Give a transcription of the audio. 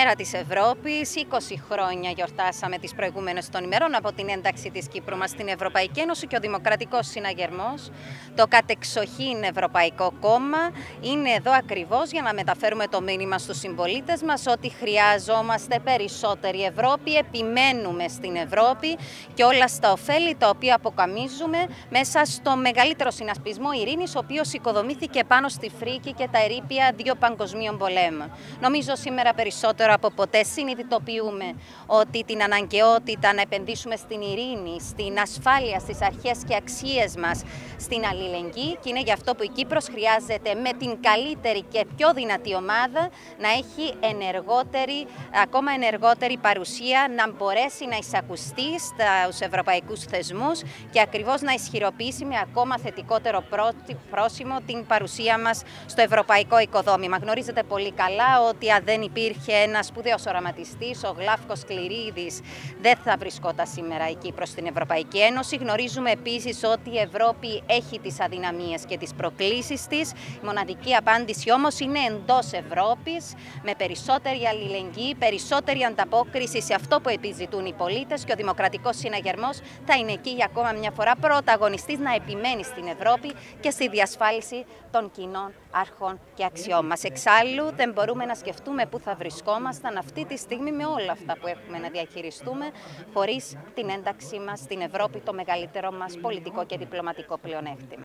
Μέρα της Ευρώπης, 20 χρόνια γιορτάσαμε τις προηγούμενες των ημερών από την ένταξη της Κύπρου μας στην Ευρωπαϊκή Ένωση και ο Δημοκρατικός Συναγερμός, το κατεξοχήν Ευρωπαϊκό Κόμμα, είναι εδώ ακριβώς για να μεταφέρουμε το μήνυμα στους συμπολίτες μας ότι χρειάζομαστε περισσότερη Ευρώπη, επιμένουμε στην Ευρώπη και όλα στα ωφέλη τα οποία αποκαμίζουμε μέσα στο μεγαλύτερο συνασπισμό ειρήνης, ο οποίος οικοδομήθηκε πάνω στη φρίκη και τα ερείπια δύο παγκοσμίων πολέμων. Νομίζω σήμερα περισσότερο από ποτέ συνειδητοποιούμε ότι την αναγκαιότητα να επενδύσουμε στην ειρήνη, στην ασφάλεια, στις αρχές και αξίες μας, στην αλληλεγγύη, και είναι γι' αυτό που η Κύπρος χρειάζεται με την καλύτερη και πιο δυνατή ομάδα να έχει ακόμα ενεργότερη παρουσία, να μπορέσει να εισακουστεί στους ευρωπαϊκούς θεσμούς και ακριβώς να ισχυροποιήσει με ακόμα θετικότερο πρόσημο την παρουσία μας στο ευρωπαϊκό οικοδόμημα. Γνωρίζετε πολύ καλά ότι αν δεν υπήρχε ένας σπουδαίος οραματιστής, ο Γλάφκος Κληρίδης, δεν θα βρισκόταν σήμερα η Κύπρος στην Ευρωπαϊκή Ένωση. Γνωρίζουμε επίσης ότι η Ευρώπη έχει τις αδυναμίες και τις προκλήσεις της. Η μοναδική απάντηση όμως είναι εντός Ευρώπης, με περισσότερη αλληλεγγύη, περισσότερη ανταπόκριση σε αυτό που επιζητούν οι πολίτες, και ο Δημοκρατικός Συναγερμός θα είναι εκεί για ακόμα μια φορά πρωταγωνιστής να επιμένει στην Ευρώπη και στη διασφάλιση των κοινών αρχών και αξιών μας. Εξάλλου, δεν μπορούμε να σκεφτούμε πού θα βρισκόμασταν αυτή τη στιγμή με όλα αυτά που έχουμε να διαχειριστούμε, χωρίς την ένταξή μας στην Ευρώπη, το μεγαλύτερο μας πολιτικό και διπλωματικό πλεονέκτημα.